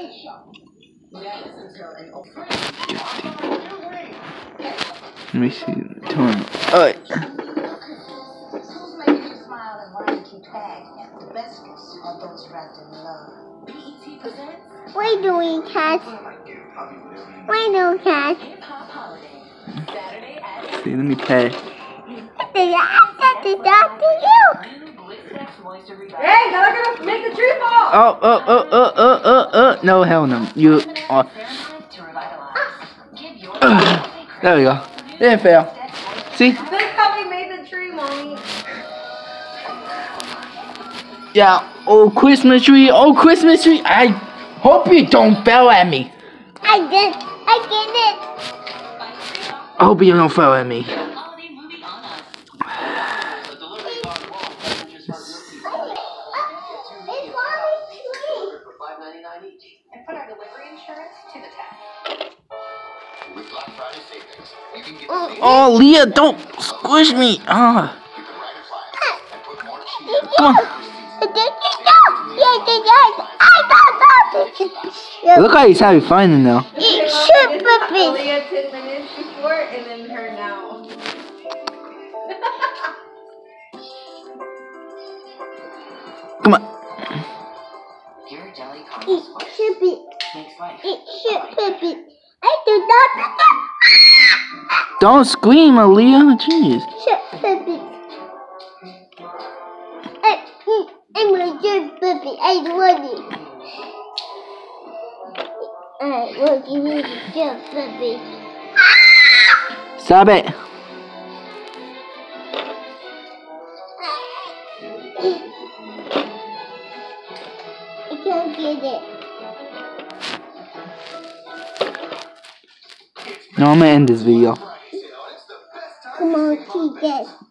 Let me see the time. Alright. What are you doing, Cat? What are you doing, Cat? See, let me pay. Hey, now they're gonna make the tree fall! No, hell no. You are. There we go. Didn't fail. See? They probably made the tree, Mommy. Yeah. Oh, Christmas tree. Oh, Christmas tree. I hope you don't fail at me. I did it. I hope you don't fail at me. And put our delivery insurance to the test. With Black Friday savings, you can get Oh, Leah, don't squish me. Ah. Come on. Look how he's having fun now. It should be. Leah 10 minutes before and then her now. Come on. It should be. It should be. I do not. Don't scream, Aaliyah. Jeez. Should be. I'm a good baby. I want it. I want you to good baby. Stop it. I can't get it. No, I'm gonna end this video. Come on, see this.